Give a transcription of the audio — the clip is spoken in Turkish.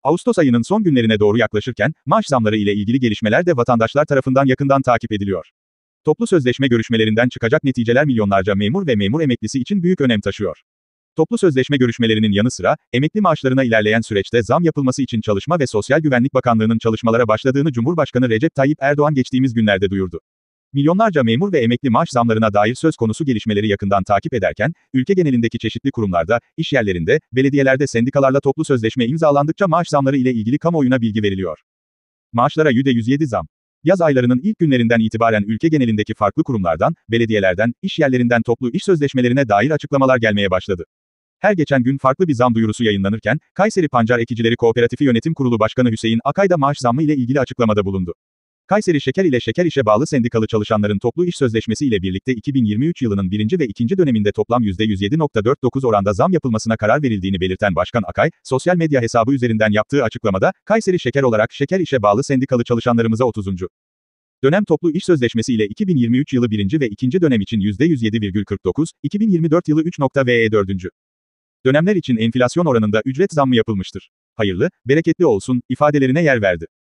Ağustos ayının son günlerine doğru yaklaşırken, maaş zamları ile ilgili gelişmeler de vatandaşlar tarafından yakından takip ediliyor. Toplu sözleşme görüşmelerinden çıkacak neticeler milyonlarca memur ve memur emeklisi için büyük önem taşıyor. Toplu sözleşme görüşmelerinin yanı sıra, emekli maaşlarına ilerleyen süreçte zam yapılması için Çalışma ve Sosyal Güvenlik Bakanlığı'nın çalışmalara başladığını Cumhurbaşkanı Recep Tayyip Erdoğan geçtiğimiz günlerde duyurdu. Milyonlarca memur ve emekli maaş zamlarına dair söz konusu gelişmeleri yakından takip ederken, ülke genelindeki çeşitli kurumlarda, iş yerlerinde, belediyelerde sendikalarla toplu sözleşme imzalandıkça maaş zamları ile ilgili kamuoyuna bilgi veriliyor. Maaşlara %107 zam. Yaz aylarının ilk günlerinden itibaren ülke genelindeki farklı kurumlardan, belediyelerden, iş yerlerinden toplu iş sözleşmelerine dair açıklamalar gelmeye başladı. Her geçen gün farklı bir zam duyurusu yayınlanırken, Kayseri Pancar Ekicileri Kooperatifi Yönetim Kurulu Başkanı Hüseyin Akay da maaş zammı ile ilgili açıklamada bulundu. Kayseri Şeker ile Şeker İş'e bağlı sendikalı çalışanların toplu iş sözleşmesi ile birlikte 2023 yılının birinci ve ikinci döneminde toplam %107.49 oranda zam yapılmasına karar verildiğini belirten Başkan Akay, sosyal medya hesabı üzerinden yaptığı açıklamada, Kayseri Şeker olarak Şeker İş'e bağlı sendikalı çalışanlarımıza 30. dönem toplu iş sözleşmesi ile 2023 yılı birinci ve ikinci dönem için %107,49, 2024 yılı 3.4. dönemler için enflasyon oranında ücret zammı yapılmıştır. Hayırlı, bereketli olsun, ifadelerine yer verdi.